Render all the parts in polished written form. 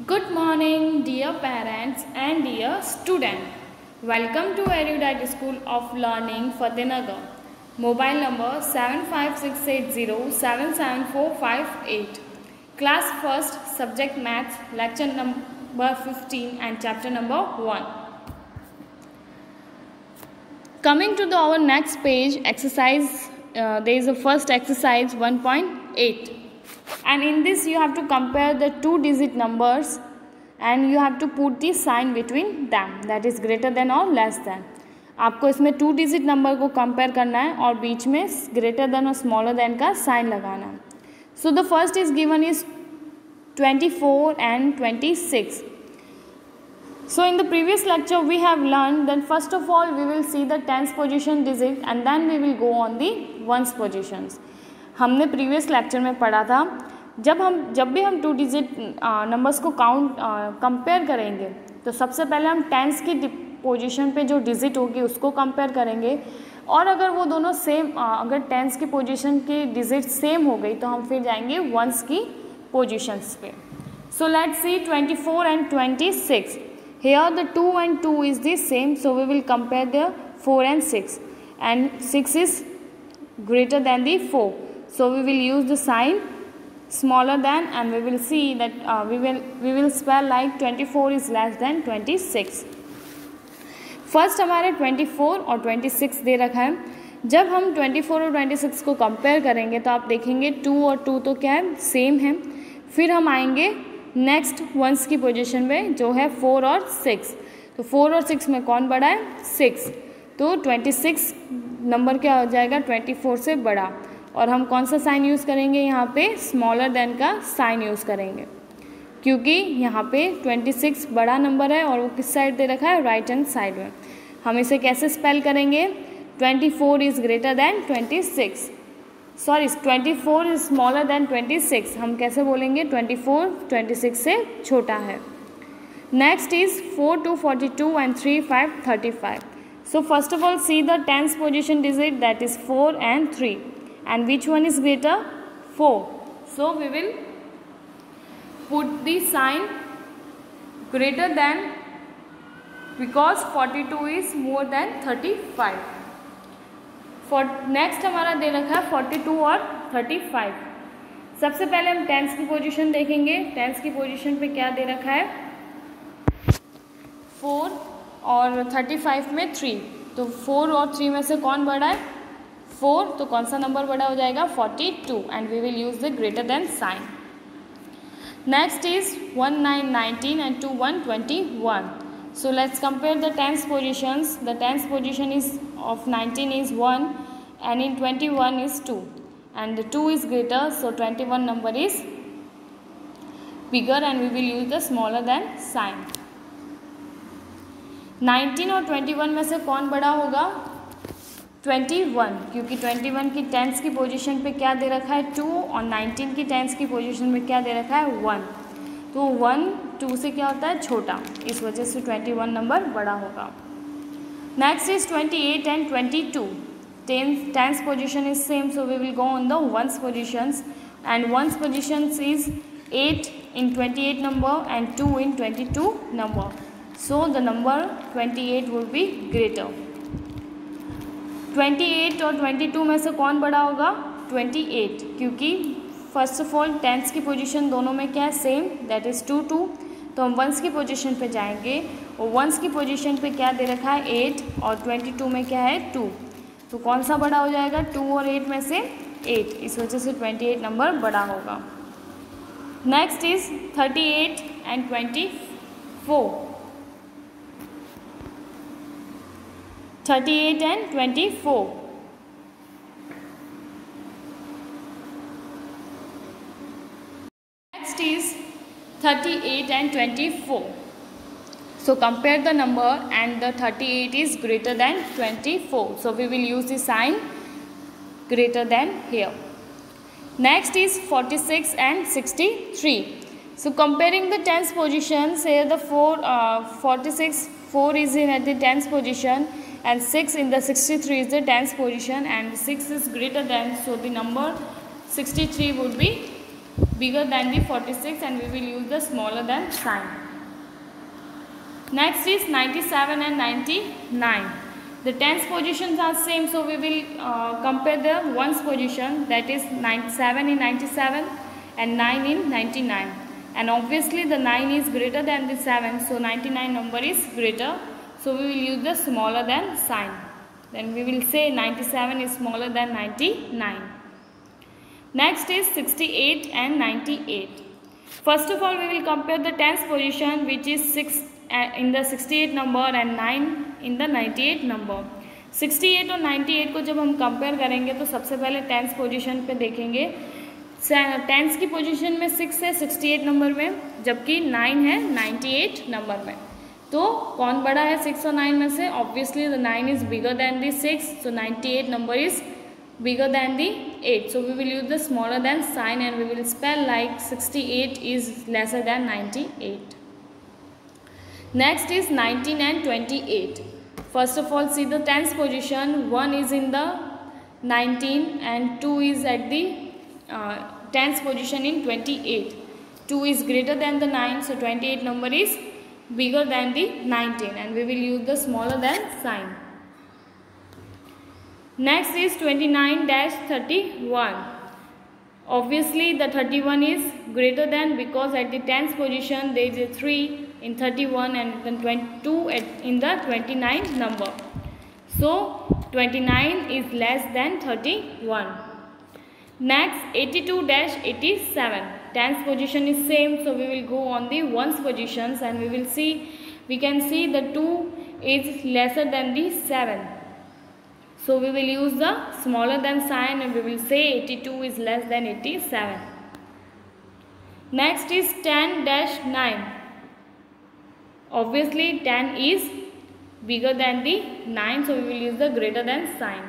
Good morning, dear parents and dear students. Welcome to Erudite School of Learning, Fatehnagar. Mobile number 75680774458. Class 1st, Subject Maths, Lecture number 15 and Chapter number 1. Coming to our next page, exercise, there is a first exercise 1.8. And in this you have to compare the two digit numbers and you have to put the sign between them, that is greater than or less than. आपको इसमें two digit number को compare करना है और बीच में greater than और smaller than का साइन लगाना है. So the first is given is 24 and 26. So in the previous lecture we have learned that first of all we will see the tens position digit and then we will go on the ones positions. हमने previous lecture में पढ़ा था जब भी हम two digit numbers को compare करेंगे तो सबसे पहले हम टेंस की पोजीशन पे जो डिजिट होगी उसको कंपेयर करेंगे और अगर वो दोनों सेम अगर टेंस की पोजीशन की डिजिट सेम हो गई तो हम फिर जाएंगे वंस की पोजीशंस पे. So let's see 24 and 26. Here the 2 and 2 is the same, so we will compare the 4 and 6 and 6 is greater than the 4. So we will use the sign smaller than and we will see that we will spell like 24 is less than 26. First हमारे 24 और 26 दे रखा है. जब हम 24 और 26 को compare करेंगे तो आप देखेंगे 2 और 2 तो क्या है सेम है. फिर हम आएंगे नेक्स्ट वंस की पोजीशन पे जो है 4 और 6. तो 4 और 6 में कौन बड़ा है 6. तो 26 नंबर क्या हो जाएगा 24 से बड़ा और हम कौन सा साइन यूज़ करेंगे यहाँ पे स्मॉलर देन का साइन यूज़ करेंगे क्योंकि यहाँ पे 26 बड़ा नंबर है और वो किस साइड दे रखा है राइट हैंड साइड में. हम इसे कैसे स्पेल करेंगे 24 is greater than 26 sorry 24 is smaller than 26. हम कैसे बोलेंगे 24 26 से छोटा है. Next is 4 2 42 and 3 5 35. So first of all see the tens position digit that is 4 and 3. And which one is greater 4. So we will put the sign greater than because 42 is more than 35. For next हमारा दे रखा है 42 और 35. सबसे पहले हम tense की position देखेंगे. Tense की पोजीशन पे क्या दे रखा है 4 और 35 में 3. तो 4 और 3 में से कौन बड़ा है 4. तो कौन सा नंबर बड़ा हो जाएगा 42 and we will use the greater than sign. Next is 1 9 19 and 2 1 21. So let's compare the tens positions. The tens position is of 19 is 1 and in 21 is 2 and the 2 is greater, so 21 number is bigger and we will use the smaller than sign. 19 और 21 में से कौन बड़ा होगा 21 क्योंकि 21 की tense की position पे क्या दे रखा है 2 और 19 की टेंस की पोजीशन में क्या दे रखा है 1. तो 1 2 से क्या होता है छोटा, इस वजह से 21 नंबर बड़ा होगा. Next is 28 and 22. Tens position is same, so we will go on the ones positions and ones positions is 8 in 28 number and 2 in 22 number. So the number 28 will be greater. 28 और 22 में से कौन बड़ा होगा 28 क्योंकि first of all tens की position दोनों में क्या है सेम दैट इज़ 2 2. तो हम वंस की पोजीशन पे जाएंगे और वंस की पोजीशन पे क्या दे रखा है 8 और 22 में क्या है 2. तो कौन सा बड़ा हो जाएगा 2 और 8 में से 8, इस वजह से 28 नंबर बड़ा होगा. Next is 38 and 24. 38 and 24. Next is 38 and 24. So compare the number and the 38 is greater than 24. So we will use the sign greater than here. Next is 46 and 63. So comparing the tens positions, here the 4 is in at the tens position and 6 in the 63 is the tens position and 6 is greater than, so the number 63 would be bigger than the 46, and we will use the smaller than sign. Next is 97 and 99. The tens positions are same, so we will compare the ones position, that is 7 in 97 and 9 in 99. And obviously the 9 is greater than the 7, so 99 number is greater. So we will use the smaller than sign. Then we will say 97 is smaller than 99. Next is 68 and 98. First of all, we will compare the tens position, which is 6 in the 68 number and 9 in the 98 number. 68 और 98 को जब हम compare करेंगे तो सबसे पहले tense position पे देखेंगे. टेंस की पोजीशन में 6 है 68 नंबर में, जबकि 9 है 98 नंबर में. तो कौन बड़ा है 6 और 9 में से? Obviously the 9 is bigger than the 6, so 98 number is bigger than the 8. So we will use the smaller than sign and we will spell like 68 is lesser than 98. Next is 19 and 28. First of all, see the tens position. 1 is in the 19 and 2 is at the tens position in 28. 2 is greater than the 9, so 28 number is bigger than the 19 and we will use the smaller than sign. Next is 29-31. Obviously the 31 is greater than, because at the tens position there is a 3 in 31 and then 22 in the 29 number. So 29 is less than 31. Next 82-87. Tens position is same, so we will go on the ones positions and we can see the 2 is lesser than the 7. So we will use the smaller than sign and we will say 82 is less than 87. Next is 10-9. Obviously 10 is bigger than the 9, so we will use the greater than sign.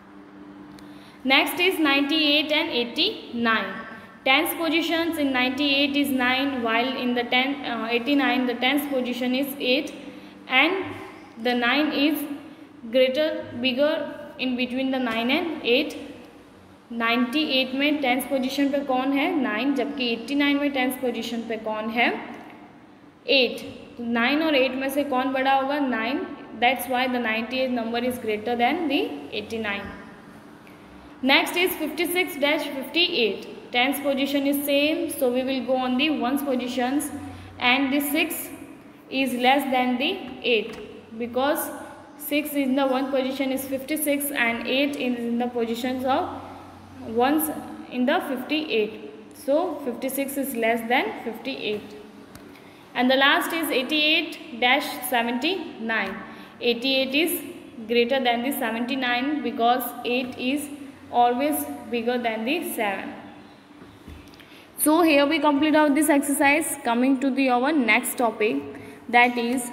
Next is 98 and 89. Tens positions in 98 is 9, while in the 89 the tens position is 8 and the 9 is bigger in between the 9 and 8. 98 में tense position पे कौन है? 9, जबकि 89 में tense position पे कौन है? 8. 9 और 8 में से कौन बड़ा होगा? 9. That's why the 98 number is greater than the 89. Next is 56-58. Tens position is same, so we will go on the ones positions and the 6 is less than the 8, because 6 in the one position is 56 and 8 is in the positions of ones in the 58. So 56 is less than 58. And the last is 88-79. 88 is greater than the 79 because 8 is always bigger than the 7. So here we complete out this exercise. Coming to our next topic, that is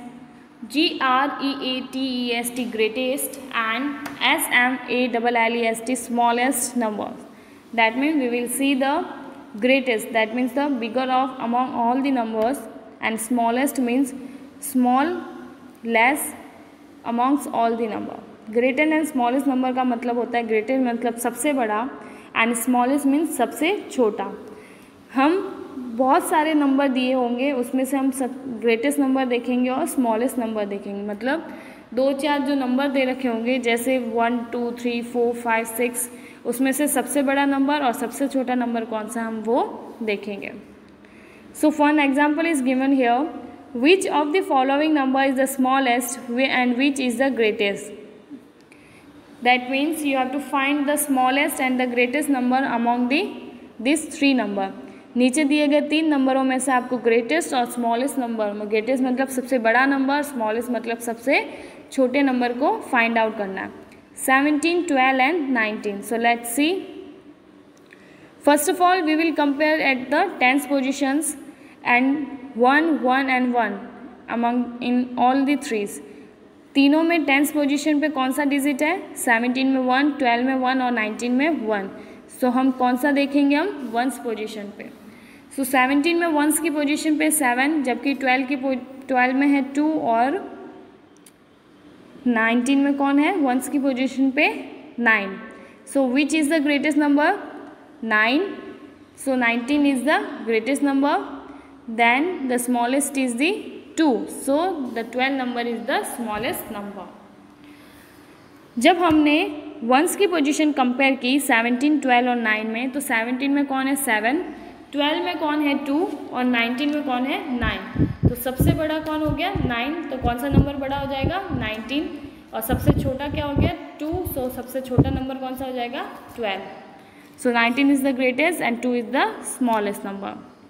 GREATEST greatest and SMALLEST smallest numbers. That means we will see the greatest, that means the bigger of among all the numbers, and smallest means small less amongst all the number. Greatest and smallest number का मतलब होता है, greatest मतलब सबसे बड़ा and smallest means सबसे छोटा. हम बहुत सारे नंबर दिए होंगे, उसमें से हम ग्रेटेस्ट नंबर देखेंगे और स्मॉलेस्ट नंबर देखेंगे. मतलब 2-4 जो नंबर दे रखे होंगे, जैसे 1 2 3 4 5 6, उसमें से सबसे बड़ा नंबर और सबसे छोटा नंबर कौन सा हम वो देखेंगे. So for example is given here, which of the following number is the smallest and which is the greatest. That means you have to find the smallest and the greatest number among this 3 number. नीचे दिए गए 3 नंबरों में से आपको greatest और smallest number, greatest मतलब सबसे बड़ा नंबर, स्मॉलेस्ट मतलब सबसे छोटे नंबर को फाइंड आउट करना है. 17, 12 and 19. So let's see. First of all we will compare at the tens positions and 1 1 and 1 among in all the threes. तीनों में टेंस पोजिशन पे कौन सा डिजिट है? 17 में 1, 12 में 1 और 19 में 1. सो हम कौन सा देखेंगे? हम वंस पोजिशन पे. सो 17 में वंस की पोजीशन पे 7, जबकि 12 में है 2 और 19 में कौन है? वंस की पोजीशन पे 9. So which is the greatest number? 9. So 19 is the greatest number. Then the smallest is the 2. So the 12 number is the smallest number. जब हमने वंस की पोजीशन कंपेयर की 17, 12 और 9 में, तो 17 में कौन है 7, 12 में कौन है 2 और 19 में कौन है 9. तो सबसे बड़ा कौन हो गया 9. तो कौन सा नंबर बड़ा हो जाएगा 19. और सबसे छोटा क्या हो गया 2. सो सबसे छोटा नंबर कौन सा हो जाएगा 12. So 19 is the greatest and 2 is the smallest number.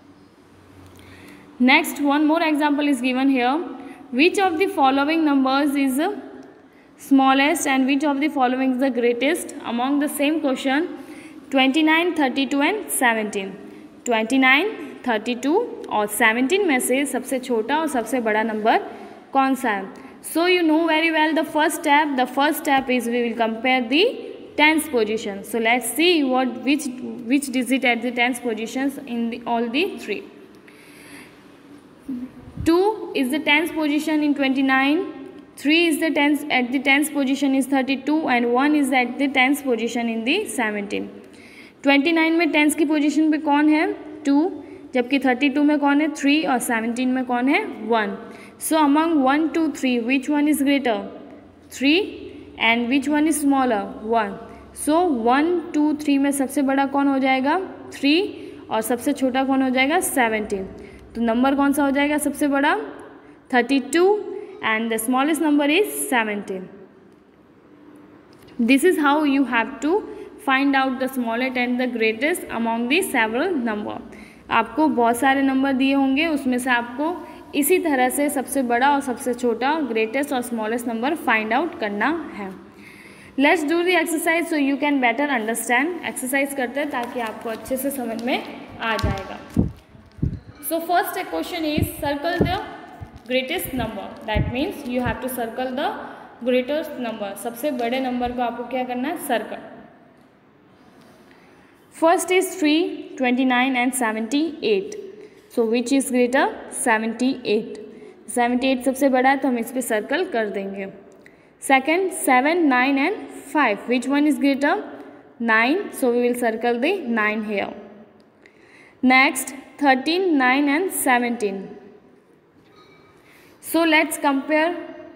Next one more example is given here. Which of the following numbers is smallest and which of the following is the greatest among the same question 29, 32 and 17. 29, 32 और 17 में से सबसे छोटा और सबसे बड़ा number कौन सा है. So you know very well the first step. The first step is we will compare the tens position. So let's see which digit at the tens positions in all the three. 2 is the tens position in 29. 3 is the tens at the tens position is 32 and 1 is at the tens position in the 17. 29 में tens की position पे कौन है 2, जबकि 32 में कौन है 3 और 17 में कौन है 1. So among 1, 2, 3 which one is greater 3 and which one is smaller 1. So 1, 2, 3 में सबसे बड़ा कौन हो जाएगा 3 और सबसे छोटा कौन हो जाएगा 17. तो नंबर कौन सा हो जाएगा सबसे बड़ा 32 and the smallest number is 17. This is how you have to find out the smallest and the greatest among the several number. आपको बहुत सारे नंबर दिए होंगे, उसमें से आपको इसी तरह से सबसे बड़ा और सबसे छोटा ग्रेटेस्ट और स्मॉलेस्ट नंबर फाइंड आउट करना है. Let's do the exercise so you can better understand. Exercise करते हैं ताकि आपको अच्छे से समझ में आ जाएगा. So first question is circle the greatest number. That means you have to circle the greatest number. सबसे बड़े नंबर को आपको क्या करना है circle. First is 3, 29 and 78. So which is greater 78. 78 सबसे बड़ा है तो हम इस पे सर्कल कर देंगे. Second 7, 9 and 5. Which one is greater 9. So we will circle the 9 here. Next 13, 9 and 17. So let's compare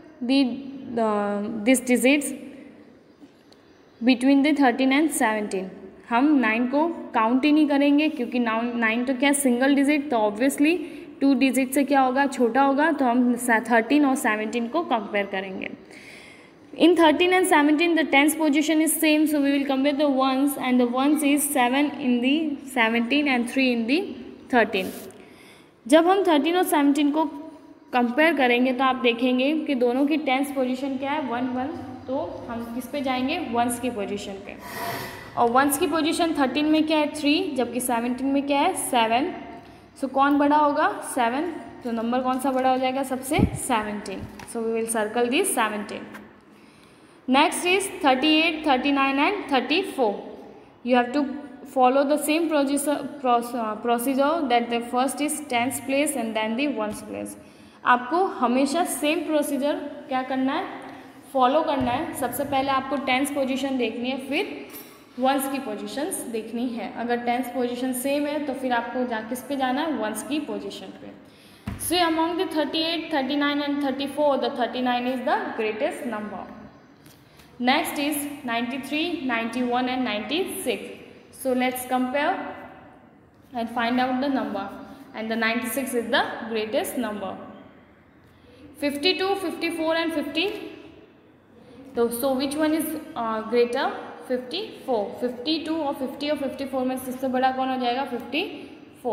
these digits between the 13 and 17. हम 9 को काउंट ही नहीं करेंगे क्योंकि 9 तो क्या सिंगल डिजिट, तो ऑब्वियसली 2 डिजिट से क्या होगा छोटा होगा, तो हम 13 और 17 को कंपेयर करेंगे. In 13 and 17 the tens position is same, so we will compare the ones and the ones is 7 in the 17 and 3 in the 13. जब हम 13 और 17 को कंपेयर करेंगे तो आप देखेंगे कि दोनों की टेंस पोजीशन क्या है 1, 1. तो हम किस पे जाएंगे वंस की पोजीशन पे. और वंस की पोजीशन 13 में क्या है 3, जबकि 17 में क्या है 7. सो कौन बड़ा होगा 7. तो नंबर कौन सा बड़ा हो जाएगा सबसे 17. So we will circle this 17. Next is 38, 39 and 34. You have to follow the same procedure that the first is tens place and then the ones place. आपको हमेशा सेम प्रोसीजर क्या करना है फॉलो करना है. सबसे पहले आपको टेंस पोजीशन देखनी है, फिर वंस की पोजीशंस देखनी है. अगर टेंस पोजीशन सेम है तो फिर आपको किस पे जाना है वंस की पोजीशन पे. So among the 38, 39 and 34 the 39 is the greatest number. Next is 93, 91 and 96. So let's compare and find out the number and the 96 is the greatest number. 52, 54 and 50. So which one is greater 54. 52 और 50 और 54 में सबसे बड़ा कौन हो जाएगा 54.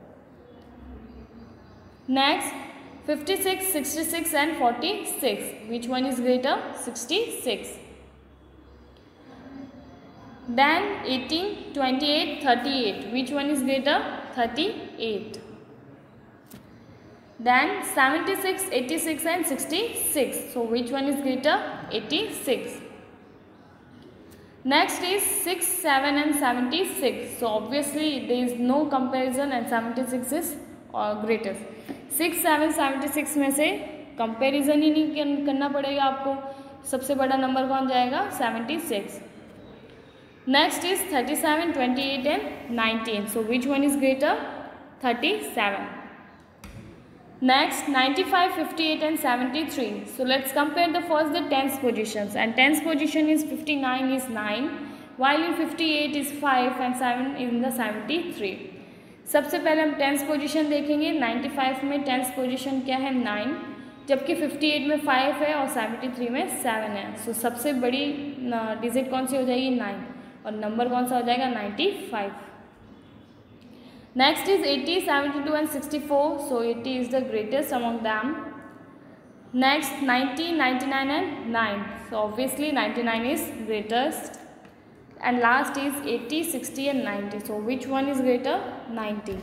Next 56, 66 and 46. Which one is greater 66. Then 18, 28, 38. Which one is greater 38. Then 76, 86 and 66. So which one is greater 86. Next is 6, 7 and 76. So obviously there is no comparison and 76 is greatest. 6, 7, 76 में से कंपेरिजन ही नहीं करना पड़ेगा आपको. सबसे बड़ा number कौन जाएगा 76. Next is 37, 28 and 19. So which one is greater? 37. Next 95, 58 and 73. So let's compare the first the tens positions, and tens position is 59 is 9, while in 58 is 5 and 7 is in the 73. सबसे पहले हम tense position देखेंगे. 95 में tense position क्या है? 9, जबकि 58 में 5 है और 73 में 7 है. सो सबसे बड़ी डिजिट कौन सी हो जाएगी? 9, और नंबर कौन सा हो जाएगा? 95. Next is 80, 72 and 64. So 80 is the greatest among them. Next 90, 99 and 9. So obviously 99 is greatest. And last is 80, 60 and 90. So which one is greater? 90.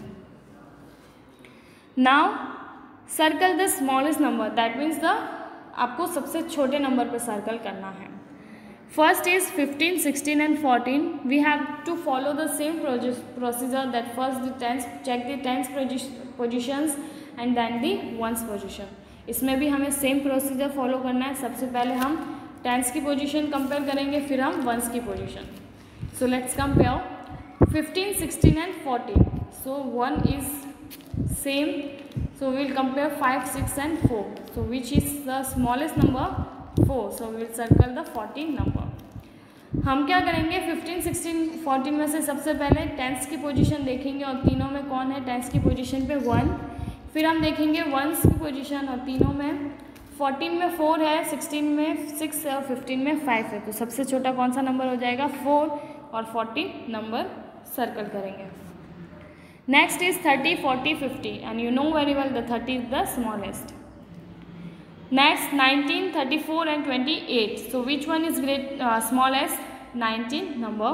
Now circle the smallest number. That means the आपको सबसे छोटे number पे circle करना है. First is 15, 16 and 14. We have to follow the same procedure, that first the tens, check the tens positions and then the ones position. इसमें भी हमें same procedure follow करना है. सबसे पहले हम टेंस की पोजीशन कंपेयर करेंगे, फिर हम वंस की position. So let's compare 15, 16 and 14. So 1 is same. So we will compare 5, 6 and 4. So which is the smallest number? 4. So we will circle the 14 number. हम क्या करेंगे? 15, 16, 14 में से सबसे पहले टेंस की पोजीशन देखेंगे, और तीनों में कौन है टेंस की पोजीशन पे? 1. फिर हम देखेंगे वंस की पोजीशन, और तीनों में 14 में 4 है, 16 में 6 है और 15 में 5 है. तो सबसे छोटा कौन सा नंबर हो जाएगा? 4, और 14 नंबर सर्कल करेंगे. Next is 30, 40, 50 and you know very well the 30 is the smallest. Next 19, 34 and 28. So which one is smallest? 19 number.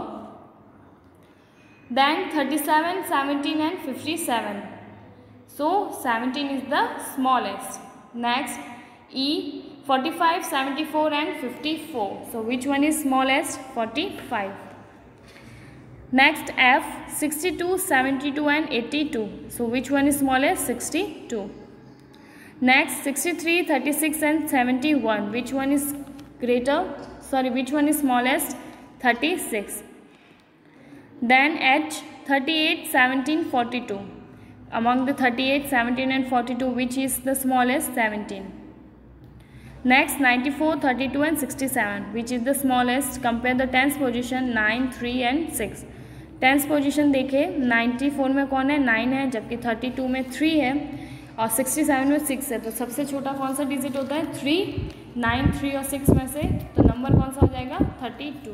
Then 37, 17 and 57. So 17 is the smallest. Next E 45, 74 and 54. So which one is smallest? 45. Next F 62, 72 and 82. So which one is smallest? 62. Next 63, 36 and 71. Which one is greater? Sorry, which one is smallest? 36. Then H 38, 17, 42. Among the 38, 17 and 42, which is the smallest? 17. Next 94, 32 and 67. Which is the smallest? Compare the tens position 9, 3 and 6. Tens position देखे, 94 में कौन है? 9 है, जबकि 32 में 3 है और 67 में 6 है. तो सबसे छोटा कौन सा डिजिट होता है? 3. 9, 3 और 6 में से तो नंबर कौन सा हो जाएगा? 32.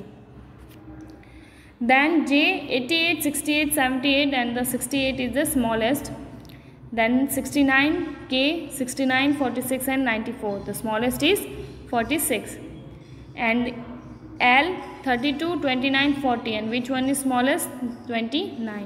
Then J 88, 68, 78 and the 68 is the smallest. Then 69 K 69, 46 and 94. The smallest is 46. And L 32, 29, 40 and which one is smallest? 29.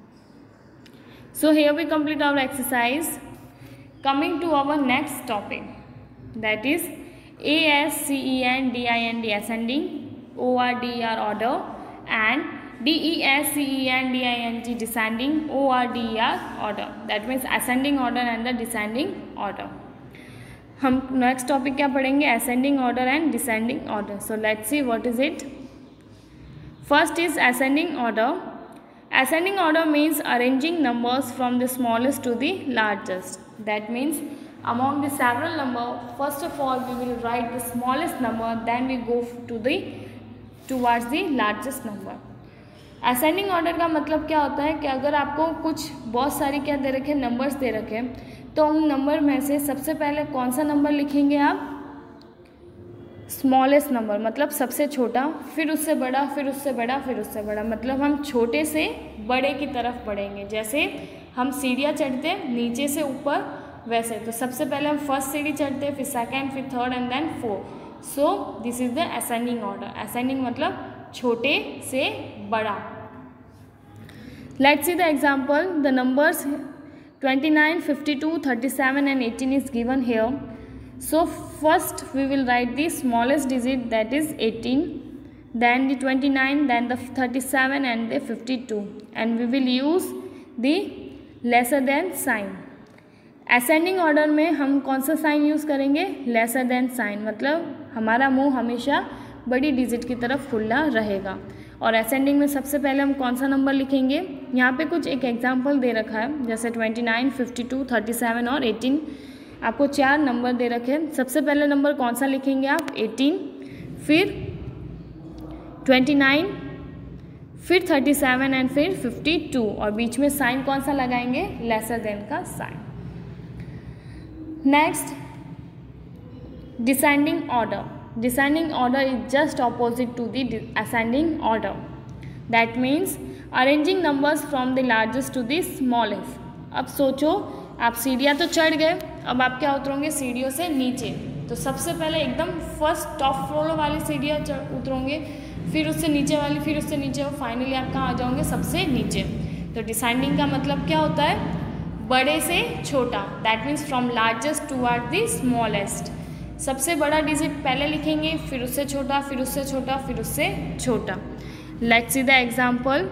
So here we complete our exercise. Coming to our next topic, that is A S C E N D I N D ascending, O R D E R order, and D E S C E N D I N G descending, O R D E R order. That means ascending order and the descending order. हम next topic क्या पढ़ेंगे? Ascending order and descending order. So let's see what is it. First is ascending order. Ascending order means arranging numbers from the smallest to the largest. That means among the several number, first of all we will write the smallest number, then we go towards the largest number. Ascending order का मतलब क्या होता है कि अगर आपको कुछ बहुत सारी क्या दे रखे, नंबर्स दे रखे, तो उन नंबर में से सबसे पहले कौन सा नंबर लिखेंगे आप? स्मॉलेस्ट नंबर, मतलब सबसे छोटा, फिर उससे बड़ा, फिर उससे बड़ा, फिर उससे बड़ा. मतलब हम छोटे से बड़े की तरफ बढ़ेंगे. जैसे हम सीढ़ियाँ चढ़ते नीचे से ऊपर, वैसे तो सबसे पहले हम फर्स्ट सीढ़ी चढ़ते, फिर सेकंड, फिर third and then fourth. So this is the ascending order. Ascending मतलब छोटे से बड़ा. Let's see the example. The numbers 29, 52, 37 and 18 is given here. So first we will write the smallest digit, that is 18, then the 29, then the 37 and the 52, and we will use the lesser than sign. Ascending order में हम कौन सा sign use करेंगे? lesser than sign. मतलब हमारा मुंह हमेशा बड़ी डिजिट की तरफ खुला रहेगा. और असेंडिंग में सबसे पहले हम कौन सा नंबर लिखेंगे, यहाँ पे कुछ एक एग्जांपल दे रखा है, जैसे 29, 52, 37 और 18। आपको 4 नंबर दे रखे हैं। सबसे पहले नंबर कौन सा लिखेंगे आप, 18, फिर 29, फिर 37 एंड फिर 52, और बीच में साइन कौन सा लगाएंगे, लेसर देन का sign. Next, descending order. Descending order is just opposite to the ascending order. That means arranging numbers from the largest to the smallest. अब सोचो, आप सीढ़ियाँ तो चढ़ गए, अब आप क्या उतरोगे, सीढ़ियों से नीचे। तो सबसे पहले एकदम फर्स्ट टॉप फ्लोर वाली सीढ़ियाँ उतरोगे, फिर उससे नीचे वाली, फिर उससे नीचे, और फाइनली आप कहाँ आ जाओगे, सबसे नीचे। तो डिसेंडिंग का मतलब क्या होता है, बड़े से छोटा। That means from largest toward the smallest. सबसे बड़ा डिजिट पहले लिखेंगे, फिर उससे छोटा, फिर उससे छोटा, फिर उससे छोटा। Let's see the example,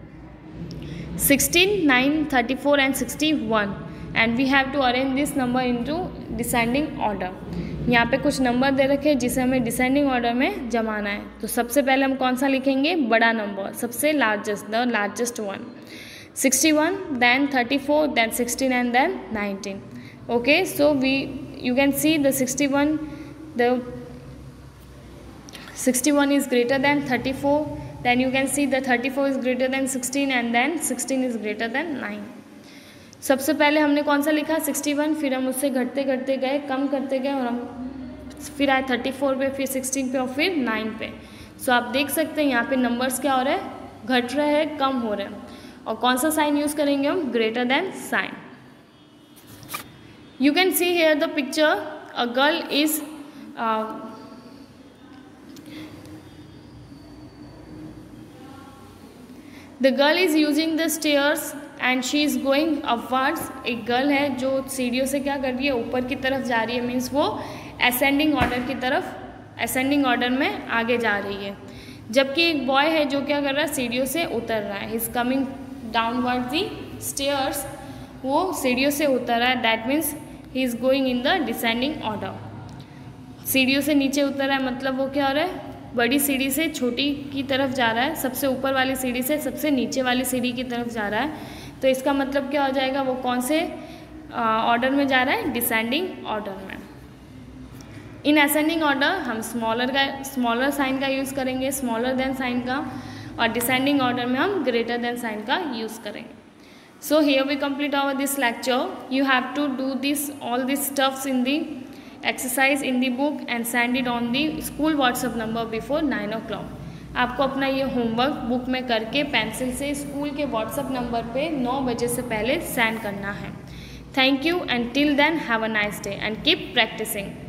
16, 9, 34 and 61, and we have to arrange this number into descending order. यहाँ पे कुछ नंबर दे रखे हैं जिसे हमें डिसेंडिंग ऑर्डर में जमाना है। तो सबसे पहले हम कौन सा लिखेंगे, बड़ा नंबर, सबसे largest, the largest one, 61, then 34, then 16 and then 19। Okay, so you can see the 61 is greater than 34, then you can see the 34 is greater than 16 and then 16 is greater than 9। सबसे पहले हमने कौन सा लिखा, 61, फिर हम उससे घटते घटते गए, कम करते गए, और हम फिर आए 34 पे, फिर 16 पे और फिर 9 पे। सो आप देख सकते हैं यहाँ पे नंबर्स क्या हो रहे हैं, घट रहे हैं, कम हो रहे हैं। और कौन सा साइन यूज़ करेंगे हम, greater than sign. You can see here the picture, a girl is the girl is using the stairs and she is going upwards। एक गर्ल है जो सीढ़ियों से क्या कर रही है, ऊपर की तरफ जा रही है, मीन्स वो असेंडिंग ऑर्डर की तरफ, असेंडिंग ऑर्डर में आगे जा रही है। जबकि एक बॉय है जो क्या कर रहा है, सीढ़ियों से उतर रहा है, he is coming downward the stairs, वो सीढ़ियों से उतर रहा है। That means he is going in the descending order. सीढ़ियों से नीचे उतर रहा है, मतलब वो क्या हो रहा है, बड़ी सीढ़ी से छोटी की तरफ जा रहा है, सबसे ऊपर वाली सीढ़ी से सबसे नीचे वाली सीढ़ी की तरफ जा रहा है। तो इसका मतलब क्या हो जाएगा, वो कौन से ऑर्डर में जा रहा है, डिसेंडिंग ऑर्डर में। इन असेंडिंग ऑर्डर हम स्मॉलर साइन का यूज़ करेंगे, स्मॉलर देन साइन का, और डिसेंडिंग ऑर्डर में हम ग्रेटर देन साइन का यूज़ करेंगे। So here we complete this lecture. You have to do all these stuffs in the exercise in the book and send it on the school WhatsApp number before 9 o'clock. आपको अपना ये homework book में करके pencil से school के WhatsApp number पे 9 बजे से पहले सेंड करना है। Thank you and till then have a nice day and keep practicing.